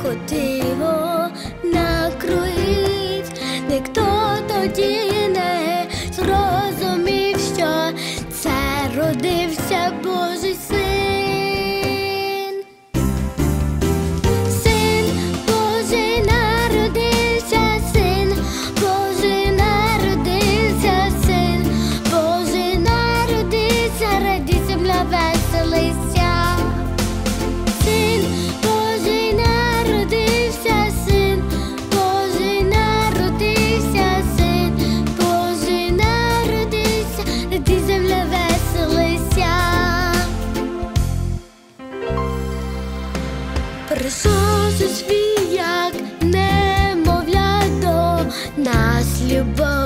хотіло накроїть, ніхто тоді не зрозумів, що це родився Божий син. Син Божий народився, син Божий народився, син Божий народився, раді земля веселися. Син Божий народився, син Божий народився, син Божий народився, раді земля веселися. Прийшов же свій, як немовля, до нас любов.